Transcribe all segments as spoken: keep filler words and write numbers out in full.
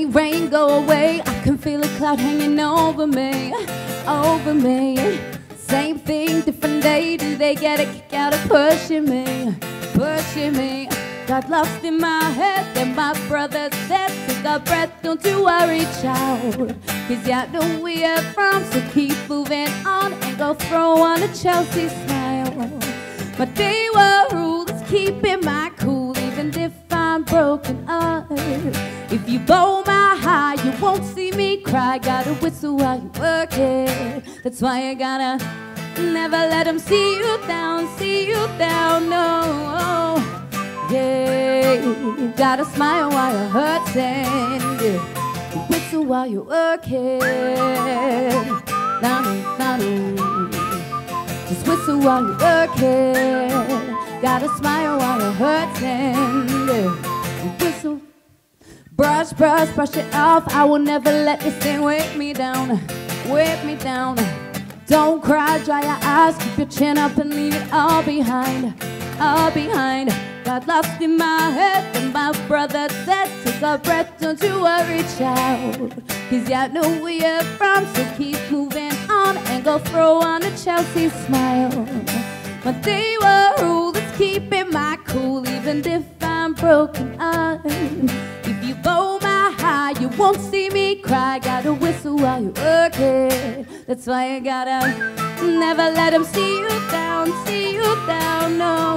rain, rain, go away. I can feel a cloud hanging over me, over me. Same thing, different day. Do they get a kick out of pushing me, pushing me? Got lost in my head, then my brother said, take a breath, don't you worry, child. Cause you know where you're from, so keep moving on and go throw on a Chelsea smile. My day one rule is keeping my cool, even if I'm broken up. If you blow my high, you won't see me cry. Gotta whistle while you work it. That's why I gotta never let them see you down, see you down, no. Yeah, you gotta smile while you're hurting. Yeah. Whistle while you're working. Na-na-na-na. Just whistle while you're working. Gotta smile while you're hurting. Yeah. Whistle. Brush, brush, brush it off. I will never let this thing weigh me down, weigh me down. Don't cry, dry your eyes, keep your chin up and leave it all behind, all behind. Got lost in my head and my brother said, take a breath, don't you worry, child. Cause you know where you're from, so keep moving on and go throw on a Chelsea smile. My day one rule is keeping my cool, even if I'm broken up. If you blow my high, you won't see me cry. Gotta whistle while you work it. That's why I gotta never let them see you down, see you down, no.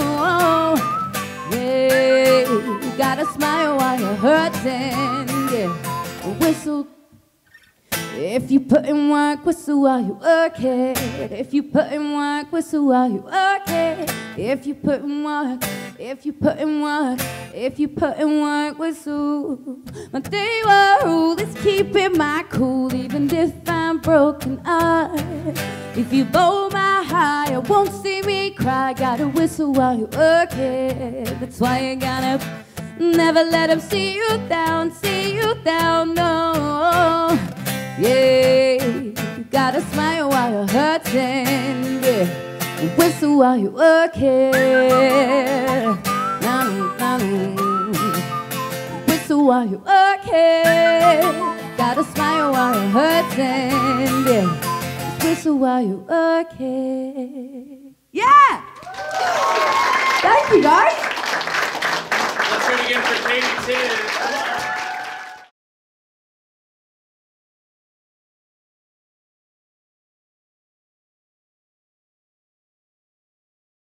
Yeah, you gotta smile while you're hurting, yeah. Whistle. If you put in work, whistle while you work it. If you put in work, whistle while you work it. If you put in work, if you put in work, if you put in work, whistle. My day one rule is keeping my cool, even if I'm broken up. If you blow my high, you won't see me cry. Gotta whistle while you work it. That's why I gotta never let them see you down, see you down, no. Yeah, you gotta smile while you're hurting, yeah. And whistle while you work it. Whistle while you work it. Gotta smile while you're hurting, yeah. Just whistle while you work it. Yeah! Thank you, guys. Let's hear it again for Katie.